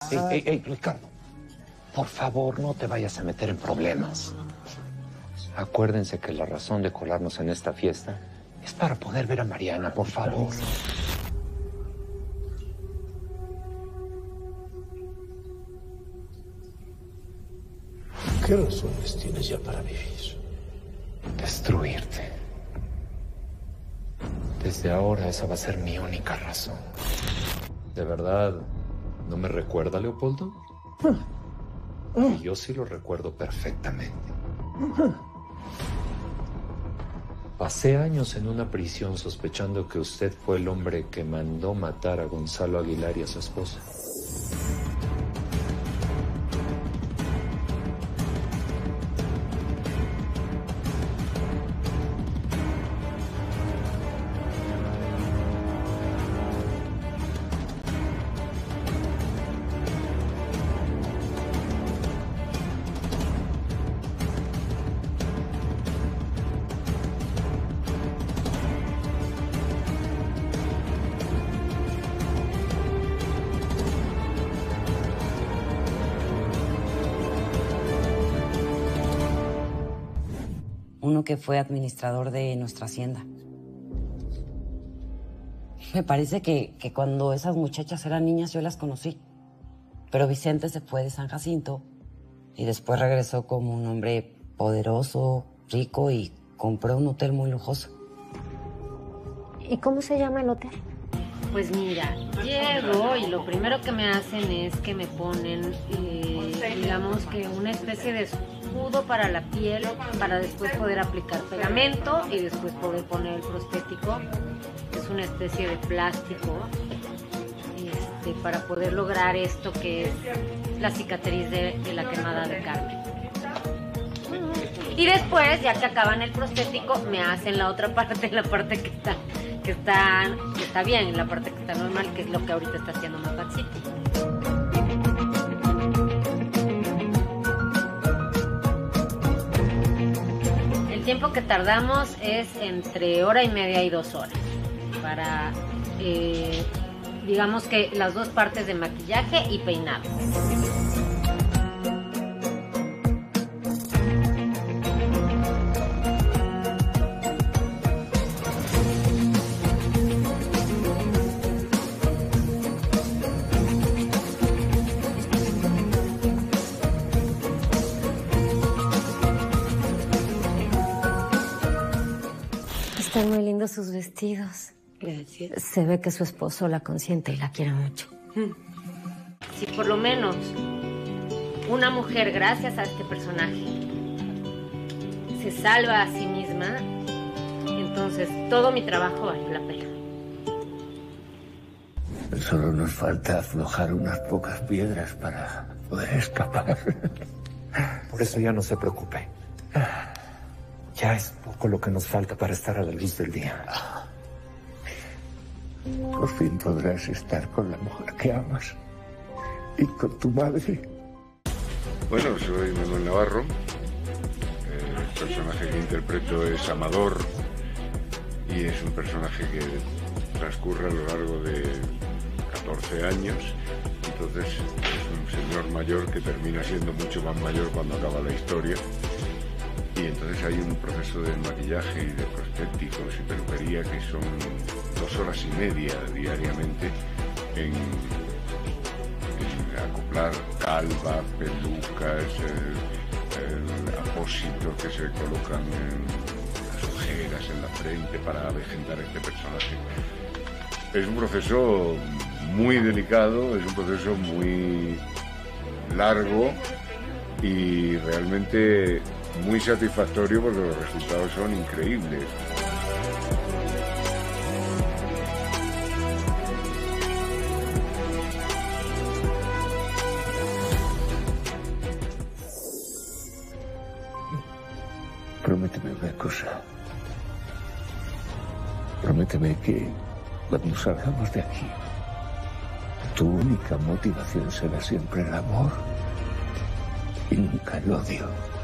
Ey, Ricardo. Por favor, no te vayas a meter en problemas. Acuérdense que la razón de colarnos en esta fiesta es para poder ver a Mariana, por favor. ¿Qué razones tienes ya para vivir? Destruirte. Desde ahora esa va a ser mi única razón. ¿De verdad no me recuerda, Leopoldo? Y yo sí lo recuerdo perfectamente. Pasé años en una prisión sospechando que usted fue el hombre que mandó matar a Gonzalo Aguilar y a su esposa. Uno que fue administrador de nuestra hacienda. Me parece que cuando esas muchachas eran niñas yo las conocí. Pero Vicente se fue de San Jacinto y después regresó como un hombre poderoso, rico y compró un hotel muy lujoso. ¿Y cómo se llama el hotel? Pues mira, llego y lo primero que me hacen es que me ponen, digamos que una especie de escudo para la piel, para después poder aplicar pegamento y después poder poner el prostético, que es una especie de plástico, para poder lograr esto que es la cicatriz de la quemada de Carmen. Y después, ya que acaban el prostético, me hacen la otra parte, la parte que está bien, la parte que está normal, que es lo que ahorita está haciendo Mapachito. El tiempo que tardamos es entre 1:30 y 2 horas para, digamos que las dos partes de maquillaje y peinado. Están muy lindos sus vestidos. Gracias. Se ve que su esposo la consiente y la quiere mucho. Si por lo menos una mujer, gracias a este personaje, se salva a sí misma, entonces todo mi trabajo valió la pena. Solo nos falta aflojar unas pocas piedras para poder escapar. Por eso ya no se preocupe. Ya es poco lo que nos falta para estar a la luz del día. Por fin podrás estar con la mujer que amas y con tu madre. Bueno, soy Manuel Navarro. El personaje que interpreto es Amador y es un personaje que transcurre a lo largo de 14 años. Entonces es un señor mayor que termina siendo mucho más mayor cuando acaba la historia. Y entonces hay un proceso de maquillaje y de prostéticos y peluquería que son 2 horas y media diariamente en acoplar calva, pelucas, apósitos que se colocan en las ojeras, en la frente para avejentar este personaje. Es un proceso muy delicado, es un proceso muy largo y realmente muy satisfactorio porque los resultados son increíbles. Prométeme una cosa. Prométeme que cuando salgamos de aquí, tu única motivación será siempre el amor y nunca el odio.